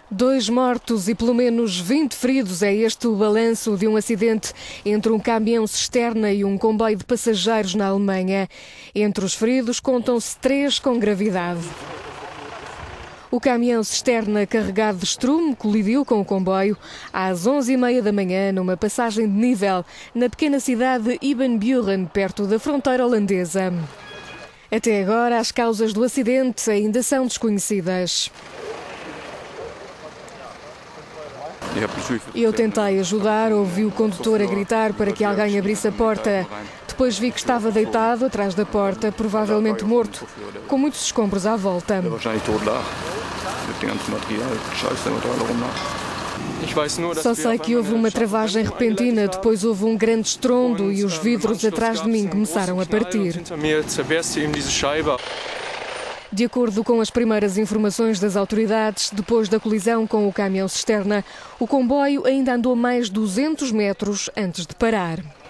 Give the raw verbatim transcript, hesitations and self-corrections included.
Dois mortos e pelo menos vinte feridos é este o balanço de um acidente entre um caminhão-cisterna e um comboio de passageiros na Alemanha. Entre os feridos contam-se três com gravidade. O caminhão-cisterna carregado de estrume colidiu com o comboio às onze e meia da manhã numa passagem de nível na pequena cidade de Ibbenbüren, perto da fronteira holandesa. Até agora, as causas do acidente ainda são desconhecidas. Eu tentei ajudar, ouvi o condutor a gritar para que alguém abrisse a porta. Depois vi que estava deitado atrás da porta, provavelmente morto, com muitos escombros à volta. Só sei que houve uma travagem repentina, depois houve um grande estrondo e os vidros atrás de mim começaram a partir. De acordo com as primeiras informações das autoridades, depois da colisão com o caminhão-cisterna, o comboio ainda andou mais duzentos metros antes de parar.